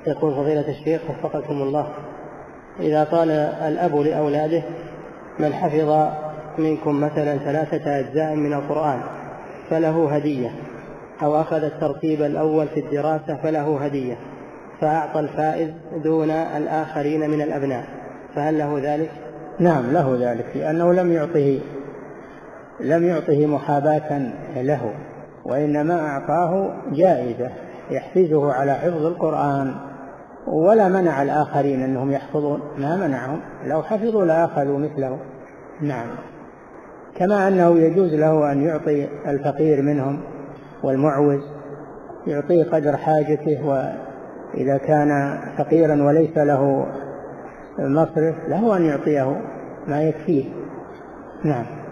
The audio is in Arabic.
يقول فضيلة الشيخ وفقكم الله، إذا قال الأب لأولاده من حفظ منكم مثلا 3 أجزاء من القرآن فله هدية، أو أخذ الترتيب الأول في الدراسة فله هدية، فأعطى الفائز دون الآخرين من الأبناء، فهل له ذلك؟ نعم له ذلك، لأنه لم يعطه محاباة له، وإنما أعطاه جائزة يحفزه على حفظ القرآن، ولا منع الآخرين أنهم يحفظون، ما منعهم، لو حفظوا لأخذوا مثله. نعم، كما أنه يجوز له أن يعطي الفقير منهم والمعوز، يعطيه قدر حاجته، وإذا كان فقيرا وليس له مصرف له أن يعطيه ما يكفيه. نعم.